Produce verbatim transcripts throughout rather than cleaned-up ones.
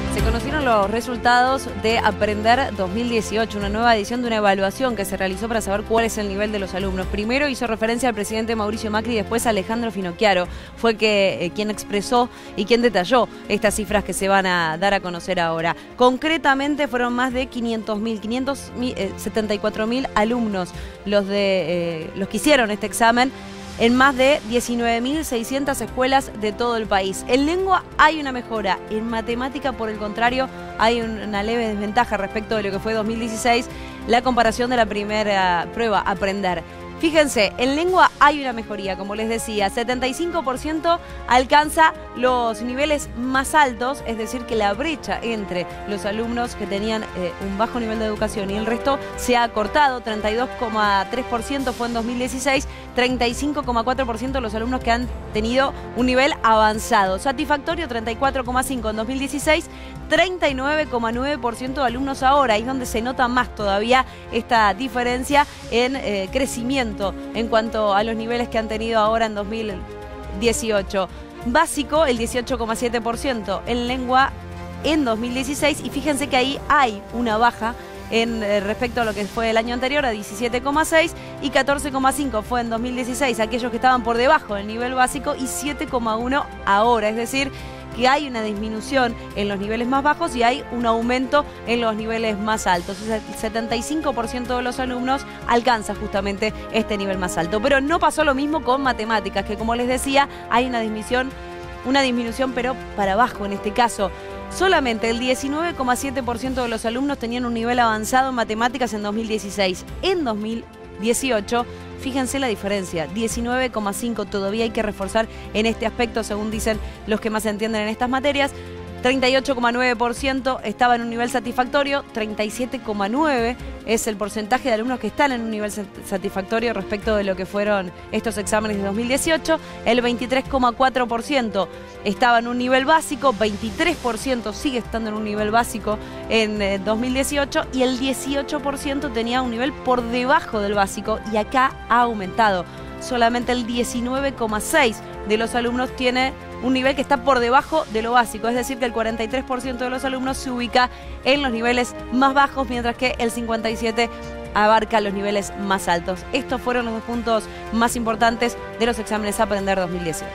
Se conocieron los resultados de Aprender dos mil dieciocho, una nueva edición de una evaluación que se realizó para saber cuál es el nivel de los alumnos. Primero hizo referencia al presidente Mauricio Macri y después Alejandro Finocchiaro. Fue que, eh, quien expresó y quien detalló estas cifras que se van a dar a conocer ahora. Concretamente fueron más de quinientos mil, quinientos setenta y cuatro mil alumnos los, de, eh, los que hicieron este examen en más de diecinueve mil seiscientas escuelas de todo el país. En lengua hay una mejora, en matemática, por el contrario, hay una leve desventaja respecto de lo que fue dos mil dieciséis, la comparación de la primera prueba, Aprender. Fíjense, en lengua hay una mejoría, como les decía, setenta y cinco por ciento alcanza los niveles más altos, es decir, que la brecha entre los alumnos que tenían eh, un bajo nivel de educación y el resto se ha acortado. Treinta y dos coma tres por ciento fue en dos mil dieciséis, treinta y cinco coma cuatro por ciento los alumnos que han tenido un nivel avanzado. Satisfactorio, treinta y cuatro coma cinco por ciento en dos mil dieciséis, treinta y nueve coma nueve por ciento de alumnos ahora, ahí es donde se nota más todavía esta diferencia en eh, crecimiento en cuanto a los niveles que han tenido ahora en dos mil dieciocho. Básico, el dieciocho coma siete por ciento en lengua en dos mil dieciséis, y fíjense que ahí hay una baja en eh, respecto a lo que fue el año anterior, a diecisiete coma seis, y catorce coma cinco fue en dos mil dieciséis aquellos que estaban por debajo del nivel básico, y siete coma uno ahora, es decir, que hay una disminución en los niveles más bajos y hay un aumento en los niveles más altos. El setenta y cinco por ciento de los alumnos alcanza justamente este nivel más alto. Pero no pasó lo mismo con matemáticas, que como les decía, hay una disminución, una disminución pero para abajo en este caso. Solamente el diecinueve coma siete por ciento de los alumnos tenían un nivel avanzado en matemáticas en dos mil dieciséis. En dos mil dieciocho, fíjense la diferencia, diecinueve coma cinco, todavía hay que reforzar en este aspecto, según dicen los que más entienden en estas materias. treinta y ocho coma nueve por ciento estaba en un nivel satisfactorio, treinta y siete coma nueve por ciento es el porcentaje de alumnos que están en un nivel satisfactorio respecto de lo que fueron estos exámenes de dos mil dieciocho. El veintitrés coma cuatro por ciento estaba en un nivel básico, veintitrés por ciento sigue estando en un nivel básico en eh, dos mil dieciocho, y el dieciocho por ciento tenía un nivel por debajo del básico, y acá ha aumentado. Solamente el diecinueve coma seis por ciento de los alumnos tiene un nivel que está por debajo de lo básico, es decir, que el cuarenta y tres por ciento de los alumnos se ubica en los niveles más bajos, mientras que el cincuenta y siete por ciento abarca los niveles más altos. Estos fueron los dos puntos más importantes de los exámenes Aprender dos mil dieciocho.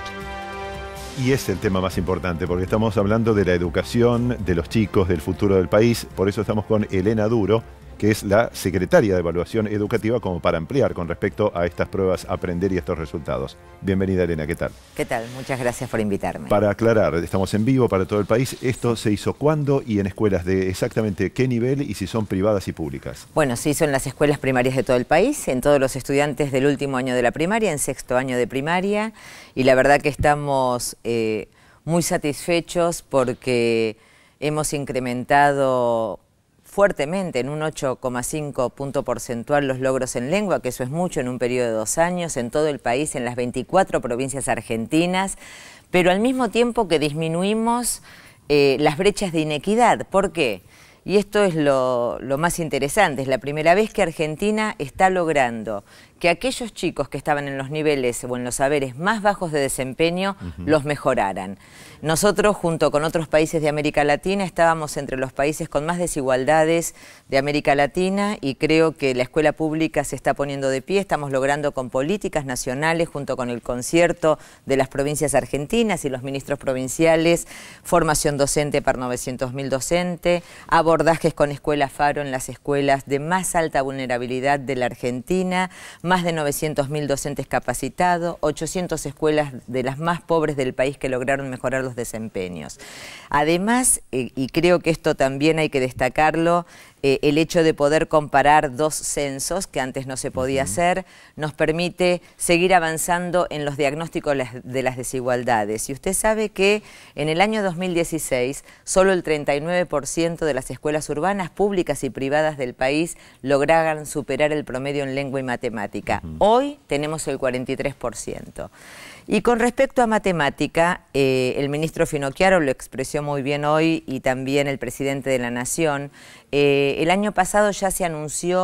Y es el tema más importante, porque estamos hablando de la educación, de los chicos, del futuro del país. Por eso estamos con Elena Duro, que es la secretaria de Evaluación Educativa, como para ampliar con respecto a estas pruebas Aprender y estos resultados. Bienvenida, Elena, ¿qué tal? ¿Qué tal? Muchas gracias por invitarme. Para aclarar, estamos en vivo para todo el país. ¿Esto se hizo cuándo y en escuelas de exactamente qué nivel, y si son privadas y públicas? Bueno, se hizo en las escuelas primarias de todo el país, en todos los estudiantes del último año de la primaria, en sexto año de primaria, y la verdad que estamos eh, muy satisfechos porque hemos incrementado fuertemente en un ocho coma cinco punto porcentual los logros en lengua, que eso es mucho en un periodo de dos años, en todo el país, en las veinticuatro provincias argentinas, pero al mismo tiempo que disminuimos eh, las brechas de inequidad. ¿Por qué? Y esto es lo, lo más interesante, es la primera vez que Argentina está logrando que aquellos chicos que estaban en los niveles o en los saberes más bajos de desempeño uh-huh. los mejoraran. Nosotros, junto con otros países de América Latina, estábamos entre los países con más desigualdades de América Latina, y creo que la escuela pública se está poniendo de pie. Estamos logrando con políticas nacionales, junto con el concierto de las provincias argentinas y los ministros provinciales, formación docente para novecientos mil docentes, abordajes con Escuela Faro en las escuelas de más alta vulnerabilidad de la Argentina, más de novecientos mil docentes capacitados, ochocientas escuelas de las más pobres del país que lograron mejorar los desempeños. Además, eh, y creo que esto también hay que destacarlo, eh, el hecho de poder comparar dos censos, que antes no se podía uh-huh. hacer, nos permite seguir avanzando en los diagnósticos de las desigualdades. Y usted sabe que en el año dos mil dieciséis, solo el treinta y nueve por ciento de las escuelas urbanas, públicas y privadas del país lograron superar el promedio en lengua y matemática. Uh-huh. Hoy tenemos el cuarenta y tres por ciento. Y con respecto a matemática, eh, el ministro Finocchiaro lo expresó muy bien hoy, y también el presidente de la Nación. Eh, el año pasado ya se anunció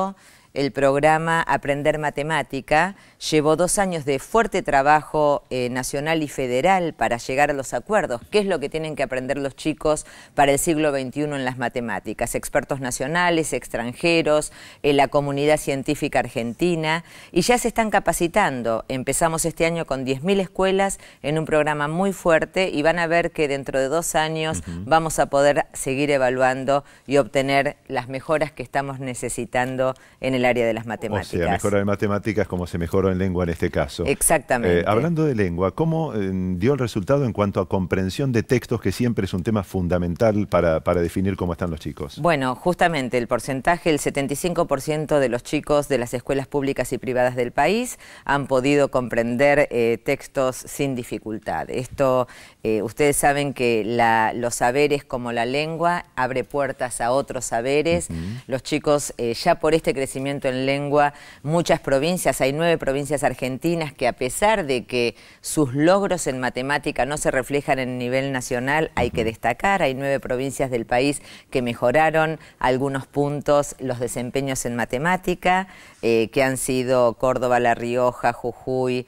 el programa Aprender Matemática. Llevó dos años de fuerte trabajo eh, nacional y federal para llegar a los acuerdos. ¿Qué es lo que tienen que aprender los chicos para el siglo veintiuno en las matemáticas? Expertos nacionales, extranjeros, eh, la comunidad científica argentina, y ya se están capacitando. Empezamos este año con diez mil escuelas en un programa muy fuerte y van a ver que dentro de dos años uh-huh. vamos a poder seguir evaluando y obtener las mejoras que estamos necesitando en el área de las matemáticas. O sea, mejora de matemáticas como se mejoró en lengua en este caso. Exactamente. Eh, hablando de lengua, ¿cómo eh, dio el resultado en cuanto a comprensión de textos, que siempre es un tema fundamental para, para definir cómo están los chicos? Bueno, justamente el porcentaje, el setenta y cinco por ciento de los chicos de las escuelas públicas y privadas del país han podido comprender eh, textos sin dificultad. Esto, eh, ustedes saben que la, los saberes como la lengua abre puertas a otros saberes. Uh-huh. Los chicos, eh, ya por este crecimiento en lengua, muchas provincias, hay nueve provincias argentinas que, a pesar de que sus logros en matemática no se reflejan en el nivel nacional, hay que destacar, hay nueve provincias del país que mejoraron algunos puntos los desempeños en matemática, eh, que han sido Córdoba, La Rioja, Jujuy,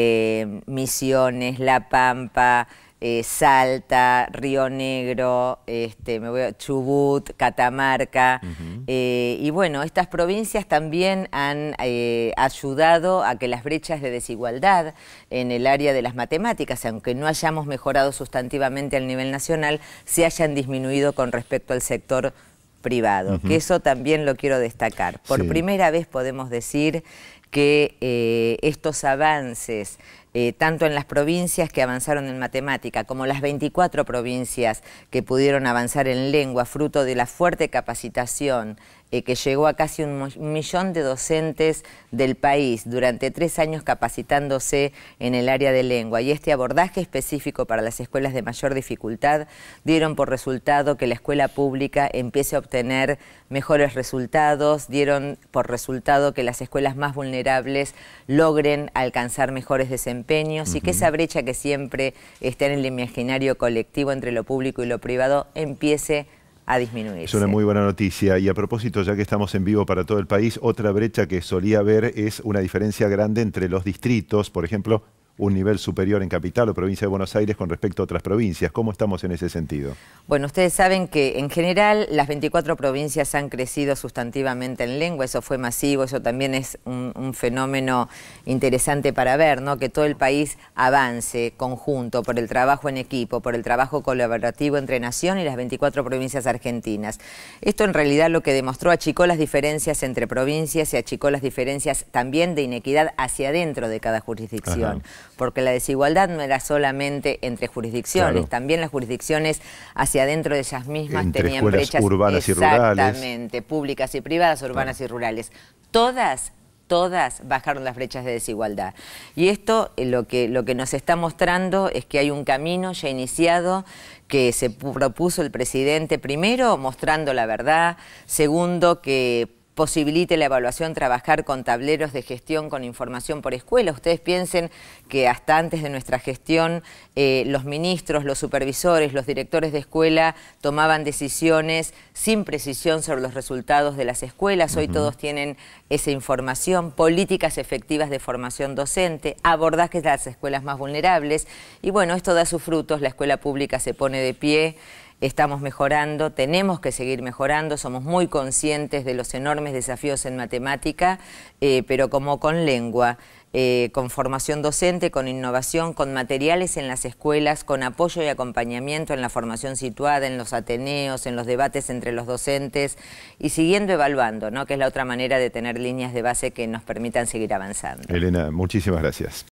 eh, Misiones, La Pampa, Eh, Salta, Río Negro, este, me voy a, Chubut, Catamarca, uh-huh. eh, y bueno, estas provincias también han eh, ayudado a que las brechas de desigualdad en el área de las matemáticas, aunque no hayamos mejorado sustantivamente al nivel nacional, se hayan disminuido con respecto al sector privado, uh-huh. que eso también lo quiero destacar. Por sí. primera vez podemos decir que eh, estos avances, eh, tanto en las provincias que avanzaron en matemática, como las veinticuatro provincias que pudieron avanzar en lengua, fruto de la fuerte capacitación eh, que llegó a casi un millón de docentes del país durante tres años capacitándose en el área de lengua, y este abordaje específico para las escuelas de mayor dificultad, dieron por resultado que la escuela pública empiece a obtener mejores resultados, dieron por resultado que las escuelas más vulnerables logren alcanzar mejores desempeños, uh-huh. y que esa brecha que siempre está en el imaginario colectivo entre lo público y lo privado empiece a disminuirse. Es una muy buena noticia. Y a propósito, ya que estamos en vivo para todo el país, otra brecha que solía haber es una diferencia grande entre los distritos, por ejemplo, un nivel superior en Capital o Provincia de Buenos Aires con respecto a otras provincias. ¿Cómo estamos en ese sentido? Bueno, ustedes saben que en general las veinticuatro provincias han crecido sustantivamente en lengua, eso fue masivo, eso también es un, un fenómeno interesante para ver, ¿no? Que todo el país avance conjunto por el trabajo en equipo, por el trabajo colaborativo entre Nación y las veinticuatro provincias argentinas. Esto en realidad lo que demostró, achicó las diferencias entre provincias y achicó las diferencias también de inequidad hacia adentro de cada jurisdicción. Ajá. Porque la desigualdad no era solamente entre jurisdicciones, claro. también las jurisdicciones hacia adentro de ellas mismas entre tenían brechas urbanas y rurales. Exactamente, públicas y privadas, urbanas claro. y rurales. Todas, todas bajaron las brechas de desigualdad. Y esto eh, lo, que, lo que nos está mostrando es que hay un camino ya iniciado que se propuso el presidente, primero mostrando la verdad, segundo que posibilite la evaluación, trabajar con tableros de gestión con información por escuela. Ustedes piensen que hasta antes de nuestra gestión eh, los ministros, los supervisores, los directores de escuela tomaban decisiones sin precisión sobre los resultados de las escuelas. Hoy uh-huh. todos tienen esa información, políticas efectivas de formación docente, abordajes de las escuelas más vulnerables, y bueno, esto da sus frutos, la escuela pública se pone de pie. Estamos mejorando, tenemos que seguir mejorando, somos muy conscientes de los enormes desafíos en matemática, eh, pero como con lengua, eh, con formación docente, con innovación, con materiales en las escuelas, con apoyo y acompañamiento en la formación situada, en los ateneos, en los debates entre los docentes, y siguiendo evaluando, ¿no? Que es la otra manera de tener líneas de base que nos permitan seguir avanzando. Elena, muchísimas gracias.